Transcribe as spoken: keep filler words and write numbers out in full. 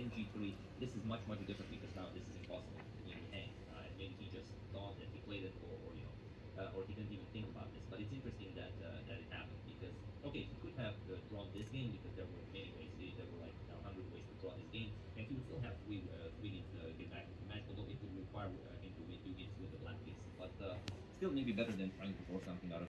then g three. This is much much different because now this is impossible. You know, hang. Uh, maybe he just thought that he played it, or, or you know, uh, or he didn't even think about this. But it's interesting that uh, that it happened because okay, he could have uh, drawn this game because there were many ways. There were like a hundred ways to draw this game, and he would still have three uh, three games to get back into the match. Although it would require uh, him to win two games with the black piece, but uh, still maybe better than trying to draw something out of